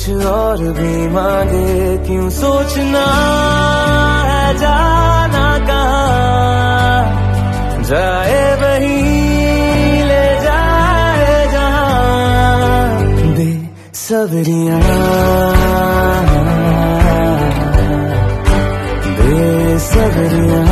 और भी मांगे, क्यों सोचना है जाना कहाँ, जाए वही ले जाए जहाँ। बेसब्रियाँ बेसब्रियाँ